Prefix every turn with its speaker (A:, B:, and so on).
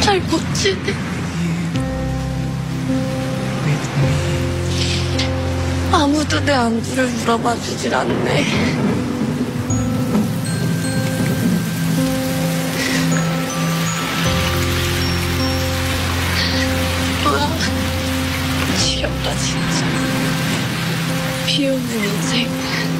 A: 잘 못 지내. 아무도 내 안부를 물어봐 주질 않네. 뭐야, 지겹다 진짜. 비 오는 인생.